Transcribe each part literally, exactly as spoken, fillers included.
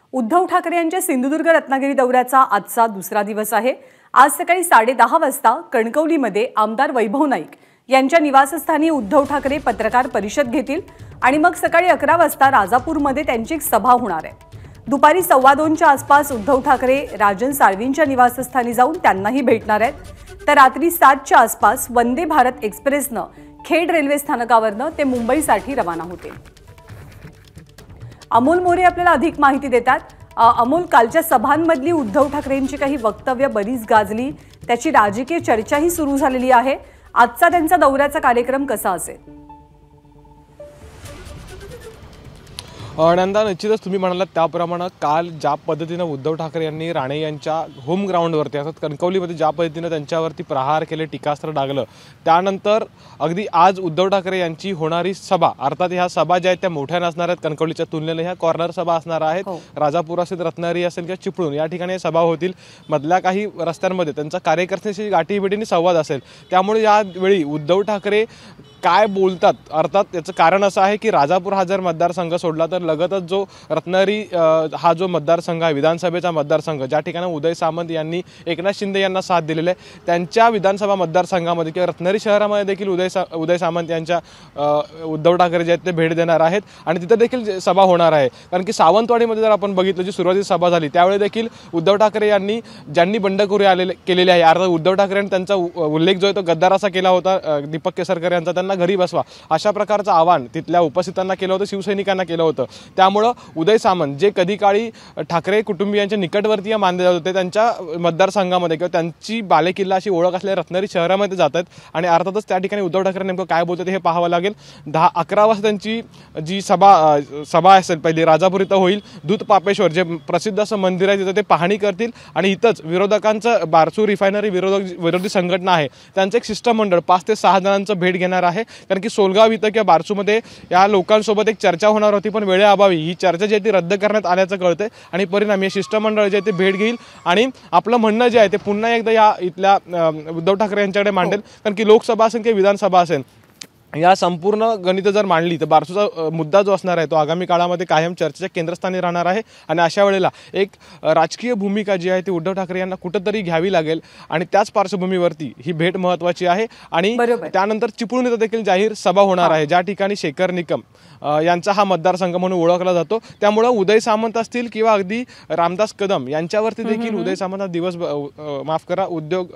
उद्धव ठाकरे यांच्या सिंधुदुर्ग रत्नागिरी दौऱ्याचा आजचा दुसरा दिवस आहे। आज सकाळी साडे दहा वाजता कणकवलीमध्ये आमदार वैभव नाईक यांच्या निवासस्थानी उद्धव ठाकरे पत्रकार परिषद घेतील आणि मग सकाळी अकरा वाजता राजापूरमध्ये त्यांची एक सभा होणार आहे। दुपारी सव्वा दोनच्या आसपास उद्धव ठाकरे राजन साळवींच्या निवासस्थानी जाऊन त्यांनाही भेटणार आहेत। तर रात्री सातच्या आसपास वंदे भारत एक्सप्रेसनं खेड रेल्वे स्थानकावरनं ते मुंबईसाठी रवाना होतील। अमोल मोरे आपल्याला अधिक माहिती देतात। अमोल, कालच्या सभांमधली उद्धव ठाकरेंची काही वक्तव्य बरीच गाजली, त्याची राजकीय चर्चाही सुरू झालेली आहे। आजचा त्यांचा दौऱ्याचा कार्यक्रम कसा असेल? नंदा, निश्चितच तुम्ही म्हणालात त्याप्रमाणे काल ज्या पद्धतीने उद्धव ठाकरे यांनी राणे यांच्या होम ग्राउंडवरती अर्थात कणकवलीमध्ये ज्या पद्धतीने त्यांच्यावरती प्रहार केले, टीकास्त्र डागलं, त्यानंतर अगदी आज उद्धव ठाकरे यांची होणारी सभा, अर्थात ह्या सभा ज्या आहेत त्या मोठ्या नसणार आहेत, कणकवलीच्या तुलनेने ह्या कॉर्नर सभा असणार आहेत। राजापूर असेल, रत्नागिरी असेल किंवा चिपळूण या ठिकाणी सभा होतील। मधल्या काही रस्त्यांमध्ये त्यांचा कार्यकर्त्यांशी गाठीभेटीने संवाद असेल। त्यामुळे यावेळी उद्धव ठाकरे काय बोलतात, अर्थात याचं कारण असं आहे की राजापूर हा जर मतदारसंघ सोडला तर लगतच जो रत्नागिरी हा जो मतदारसंघ आहे, विधानसभेचा मतदारसंघ, ज्या ठिकाणी उदय सामंत यांनी एकनाथ शिंदे यांना साथ दिलेली आहे, त्यांच्या विधानसभा मतदारसंघामध्ये किंवा रत्नागिरी शहरामध्ये देखील उदय सा उदय सामंत यांच्या उद्धव ठाकरे जे आहेत ते भेट देणार आहेत आणि तिथे देखील सभा होणार आहे। कारण की सावंतवाडीमध्ये जर आपण बघितलं, जी सुरुवातीची सभा झाली त्यावेळी देखील उद्धव ठाकरे यांनी ज्यांनी बंडखोरी आलेले केलेली आहे, अर्थात उद्धव ठाकरे यांनी त्यांचा उल्लेख जो आहे तो गद्दार असा केला होता, दीपक केसरकर यांचा, त्यांना घरी बसवा अशा प्रकारचं आवाहन तिथल्या उपस्थितांना केलं होतं, शिवसैनिकांना केलं होतं। त्यामुळं उदय सामंत जे कधी काळी ठाकरे कुटुंबियांच्या निकटवर्तीय मानले जात होते, त्यांच्या मतदारसंघामध्ये किंवा त्यांची बालेकिल्ला अशी ओळख असलेल्या रत्नागिरी शहरामध्ये जात आहेत आणि अर्थातच त्या ठिकाणी उद्धव ठाकरे नेमकं काय बोलतात हे पाहावं लागेल। दहा अकरा वाजता त्यांची जी सभा सभा असेल पहिली राजापूर इथं होईल। दूध पापेश्वर जे प्रसिद्ध असं मंदिर आहे तिथं ते पाहणी करतील आणि इथंच विरोधकांचं बारसू रिफायनरी विरोधक विरोधी संघटना आहे त्यांचं एक शिष्टमंडळ पाच ते सहा जणांचं भेट घेणार आहे। कारण की सोलगाव इथं किंवा बारसूमध्ये या लोकांसोबत एक चर्चा होणार होती, पण वेळेअभावी ही चर्चा जी आहे ती रद्द करण्यात आल्याचं कळतंय आणि परिणामी हे शिष्टमंडळ जे आहे ते भेट घेईल आणि आपलं म्हणणं जे आहे ते पुन्हा एकदा या इथल्या उद्धव ठाकरे यांच्याकडे मांडेल। कारण की लोकसभा असेल किंवा विधानसभा असेल, या संपूर्ण गणित जर मांडली तर बारसूचा मुद्दा जो असणार आहे तो आगामी काळामध्ये कायम चर्चेच्या केंद्रस्थानी राहणार आहे आणि अशा वेळेला एक राजकीय भूमिका जी आहे ती उद्धव ठाकरे यांना कुठंतरी घ्यावी लागेल आणि त्याच पार्श्वभूमीवरती ही भेट महत्त्वाची आहे। आणि त्यानंतर चिपळूण इथं देखील जाहीर सभा होणार आहे, ज्या ठिकाणी शेखर निकम यांचा हा मतदारसंघ म्हणून ओळखला जातो। त्यामुळे उदय सामंत असतील किंवा अगदी रामदास कदम यांच्यावरती देखील उदय सामंत दिवस माफ करा उद्योग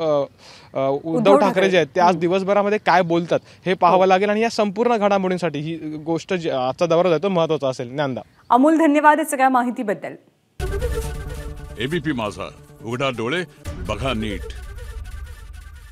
उद्धव ठाकरे जे आहेत ते आज दिवसभरामध्ये काय बोलतात हे पाहावं लागेल आणि या संपूर्ण घडामोडींसाठी ही गोष्ट आजचा दौरा आहे तो महत्त्वाचा असेल। नंदा, अमोल, धन्यवाद या सगळ्या माहितीबद्दल। एबीपी माझा, उघडा डोळे बघा नीट।